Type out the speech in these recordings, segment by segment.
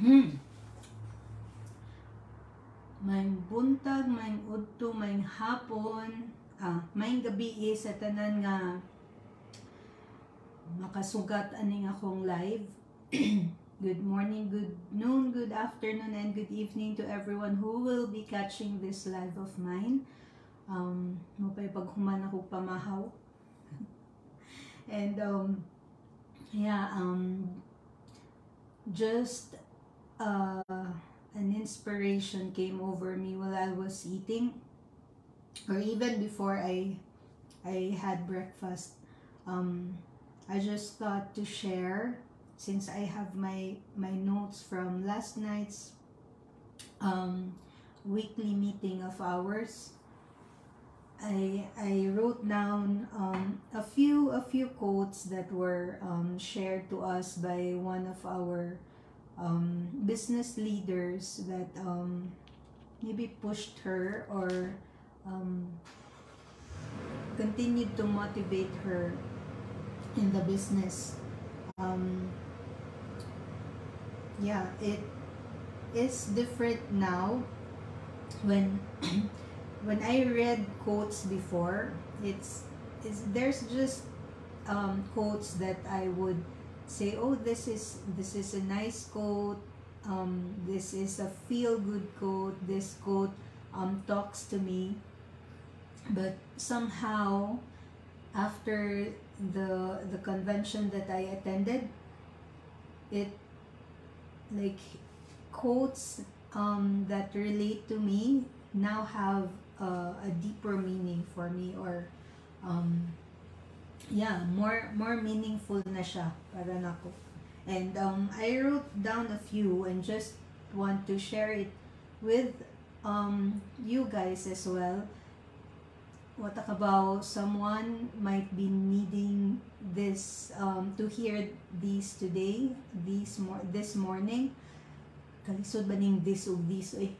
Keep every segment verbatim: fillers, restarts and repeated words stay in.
Hmm. May buntag, may udto, may hapon, ah, may gabi sa tanan nga makasugat aning akong live. Good morning, good noon, good afternoon, and good evening to everyone who will be catching this live of mine. Um, mapay paghuman ako pamahaw. And um, yeah, um, just uh, an inspiration came over me while I was eating, or even before I I had breakfast. Um, I just thought to share, since I have my my notes from last night's um, weekly meeting of ours. I I wrote down um, a few a few quotes that were um, shared to us by one of our um, business leaders that um, maybe pushed her or um, continued to motivate her in the business. Um, yeah, it is different now. When when I read quotes before, it's, it's there's just um, quotes that I would say, oh, this is this is a nice quote. Um, this is a feel good quote. This quote um, talks to me. But somehow, after the the convention that I attended, it like quotes um, that relate to me now have uh, a deeper meaning for me, or um, yeah, more more meaningful na siya para nako. And um, I wrote down a few and just want to share it with um, you guys as well. What about someone might be needing this um, to hear these today, these mor this morning. Kalisod ba ning this o this eh?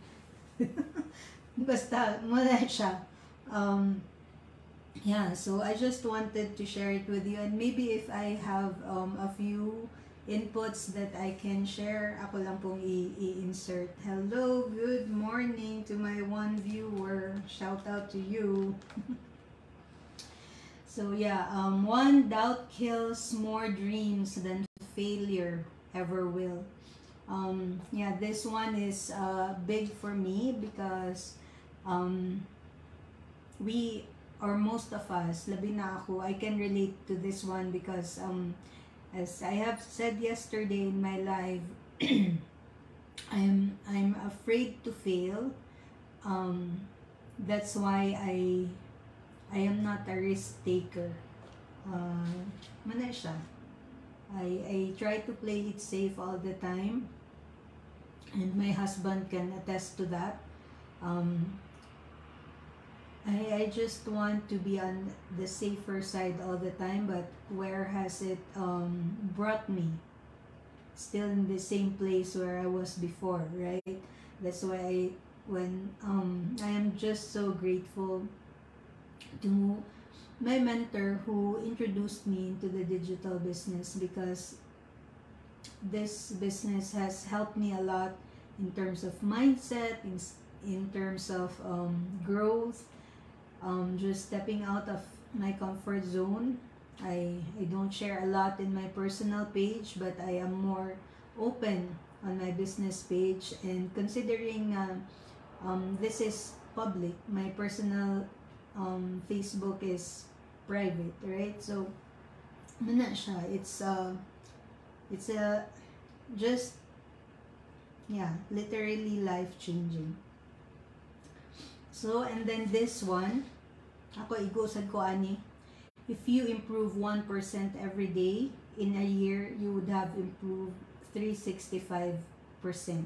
Basta muna siya. Um, yeah, so I just wanted to share it with you, and maybe if I have um, a few inputs that I can share, ako lang pong i-insert. Hello, good morning to my one viewer. Shout out to you. So yeah, um, one doubt kills more dreams than failure ever will. Um, yeah, this one is uh, big for me because um, we, or most of us, labi na ako, I can relate to this one because um, as I have said yesterday in my live, I'm I'm afraid to fail. Um, that's why I I am not a risk taker. Uh, mana siya. I I try to play it safe all the time, and my husband can attest to that. Um, I, I just want to be on the safer side all the time, but where has it um, brought me? Still in the same place where I was before, right? That's why I, when um, I am just so grateful to my mentor who introduced me into the digital business, because this business has helped me a lot in terms of mindset, in, in terms of um, growth, um, just stepping out of my comfort zone. I, I don't share a lot in my personal page, but I am more open on my business page. And considering uh, um, this is public, my personal um, Facebook is private, right? So, muna siya. It's uh, it's a just yeah, literally life changing. So, and then this one, ako igusad ko ani. If you improve one percent every day, in a year, you would have improved three hundred sixty-five percent.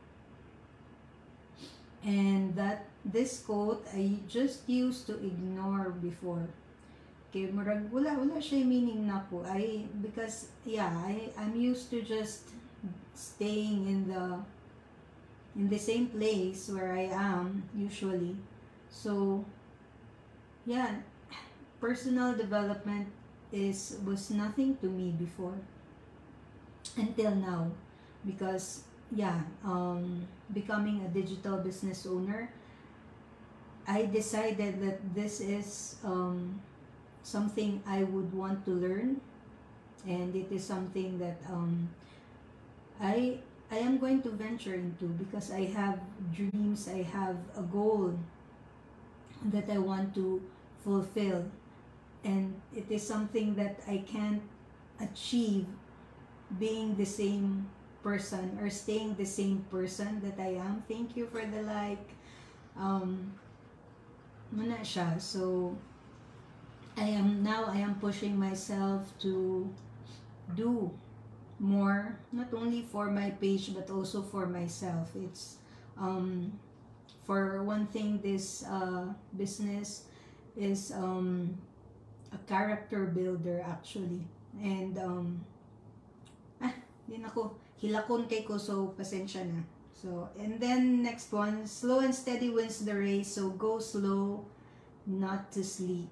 And that, this quote, I just used to ignore before. Okay, murag, wala, wala siya meaning na ko. I, because, yeah, I, I'm used to just staying in the, in the same place where I am, usually. So, yeah, personal development is was nothing to me before until now, because yeah, um, becoming a digital business owner, I decided that this is um, something I would want to learn, and it is something that um, I I am going to venture into because I have dreams, I have a goal that I want to fulfill, and it is something that I can't achieve being the same person or staying the same person that I am. Thank you for the like. Um, muna siya. So, I am now I am pushing myself to do more, not only for my page but also for myself. It's um for one thing, this uh business is um a character builder actually. And um ah, din ako hilakon kay ko, so pasensya na. So, and then next one, slow and steady wins the race, so go slow, not to sleep.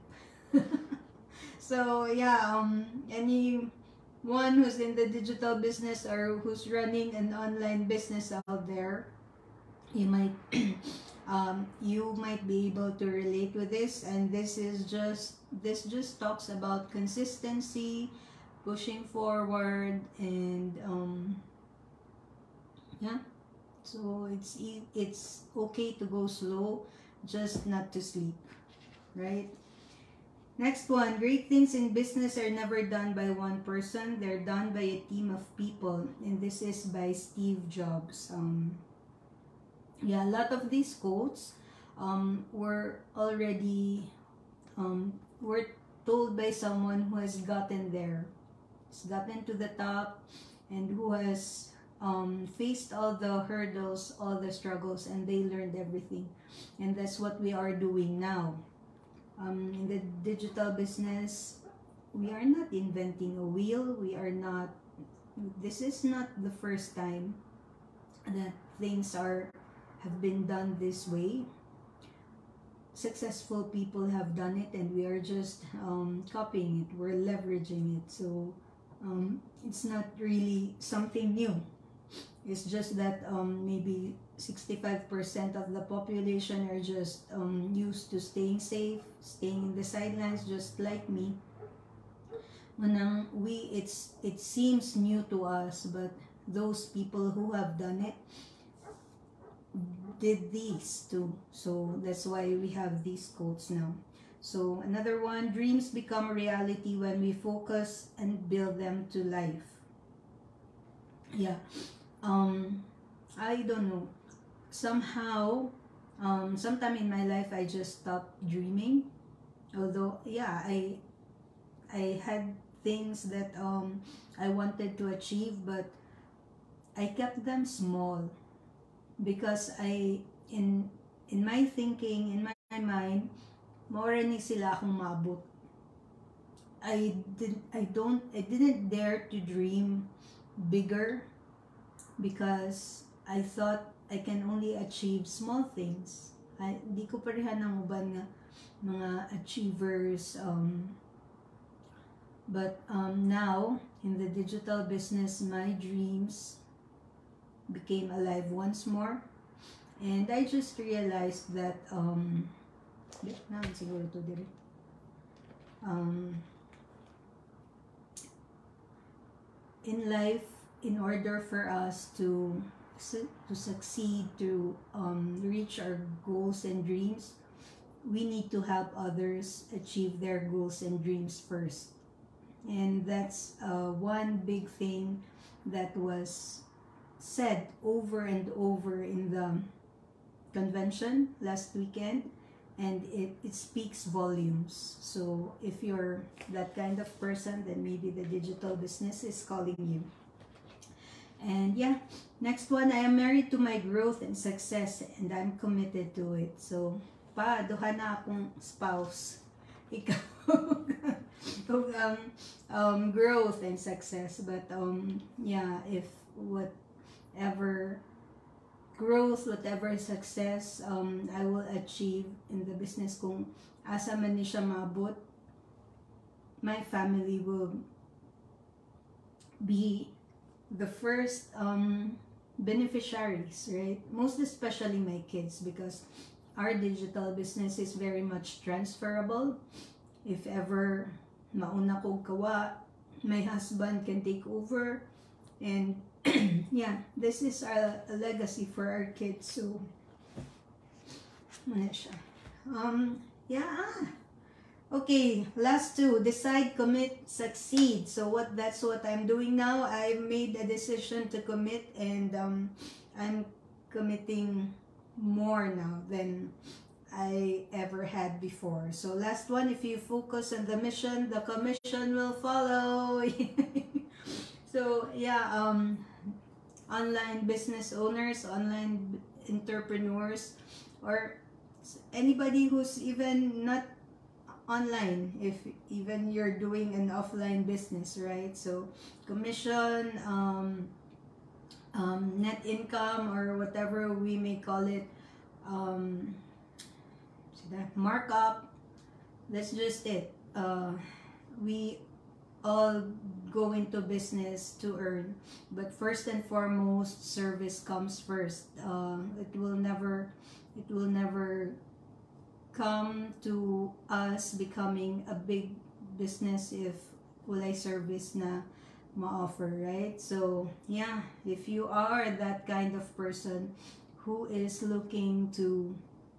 So yeah, um anyone who's in the digital business or who's running an online business out there, you might um, you might be able to relate with this. And this is just this just talks about consistency, pushing forward, and um, yeah. So it's e- it's okay to go slow, just not to sleep, right? Next one, great things in business are never done by one person. They're done by a team of people. And this is by Steve Jobs. Um, yeah, a lot of these quotes um, were already um, were told by someone who has gotten there, has gotten to the top, and who has um, faced all the hurdles, all the struggles, and they learned everything. And that's what we are doing now. Um, in the digital business, we are not inventing a wheel. We are not, this is not the first time that things are have been done this way. Successful people have done it, and we are just um, copying it. We're leveraging it. So um, it's not really something new. It's just that um, maybe sixty-five percent of the population are just um, used to staying safe, staying in the sidelines, just like me. Manang we, it's it seems new to us, but those people who have done it did these too. So that's why we have these quotes now. So another one, dreams become a reality when we focus and build them to life. Yeah. Um, I don't know. Somehow, um, sometime in my life, I just stopped dreaming. Although, yeah, I I had things that um I wanted to achieve, but I kept them small because I in in my thinking, in my mind, more ni sila akong maabot. I did I don't I didn't dare to dream bigger because I thought I can only achieve small things. Ay, di ko pareha ng uban nga mga achievers. Um, but um, now, in the digital business, my dreams became alive once more. And I just realized that, um, siguro to dire. Um, in life, in order for us to to succeed, to um, reach our goals and dreams, we need to help others achieve their goals and dreams first. And that's uh, one big thing that was said over and over in the convention last weekend, and it, it speaks volumes. So if you're that kind of person, then maybe the digital business is calling you. And yeah, next one, I am married to my growth and success, and I'm committed to it. So, pa, duha na akong spouse. Ikaw. um, um, growth and success. But um, yeah, if whatever growth, whatever success um, I will achieve in the business, kung asa man ni siya maabot, my family will be the first um, beneficiaries, right? Most especially my kids, because our digital business is very much transferable. If ever mauna kong kawa, my husband can take over, and yeah, this is a, a legacy for our kids. So ano siya. Um, yeah. ah. Okay, last two. Decide, commit, succeed. So what that's what I'm doing now. I made a decision to commit, and um, I'm committing more now than I ever had before. So last one, if you focus on the mission, the commission will follow. So yeah, um, online business owners, online entrepreneurs, or anybody who's even not online, if even you're doing an offline business, right? So commission, um, um, net income, or whatever we may call it, um, markup, that's just it. Uh, we all go into business to earn, but first and foremost, service comes first. Uh, it will never, it will never come to us becoming a big business if walay service na ma-offer, right? So yeah, if you are that kind of person who is looking to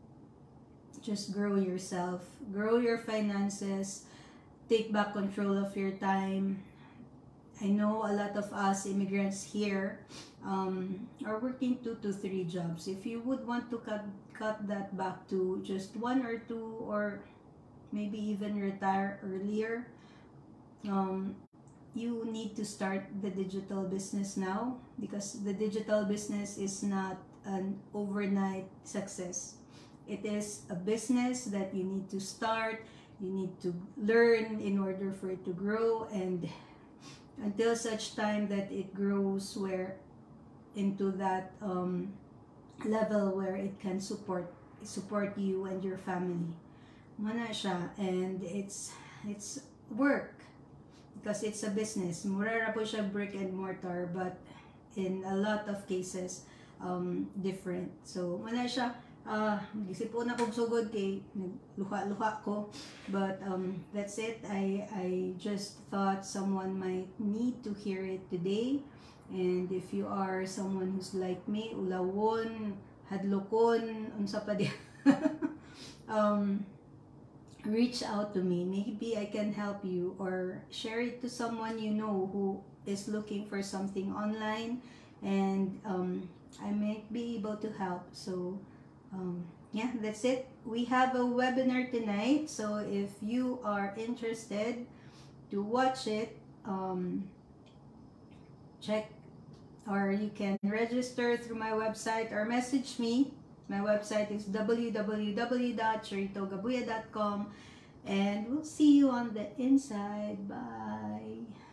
just grow yourself, grow your finances, take back control of your time. I know a lot of us immigrants here um, are working two to three jobs. If you would want to cut cut that back to just one or two, or maybe even retire earlier, um, you need to start the digital business now, because the digital business is not an overnight success. It is a business that you need to start, you need to learn in order for it to grow, and until such time that it grows where into that um, level where it can support support you and your family. Mana siya, and it's it's work because it's a business. Mura ra po siya brick and mortar, but in a lot of cases um, different. So mana siya. Uh, gisip po na kong sugod kay nagluha-luha ko, but um, that's it. I, I just thought someone might need to hear it today, and if you are someone who's like me, ulawon, hadlokon, unsa pa di, um, reach out to me. Maybe I can help you, or share it to someone you know who is looking for something online, and um, I might be able to help. So Um, yeah, that's it. We have a webinar tonight, so if you are interested to watch it, um, check, or you can register through my website or message me. My website is w w w dot cherito gabuya dot com, and we'll see you on the inside. Bye.